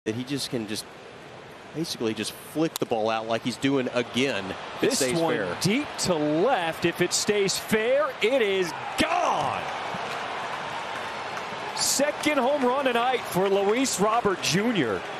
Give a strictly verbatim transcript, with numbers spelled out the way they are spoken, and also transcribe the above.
that he just can just basically just flick the ball out like he's doing again. If it This stays one fair. deep to left. If it stays fair, it is gone. Second home run tonight for Luis Robert Junior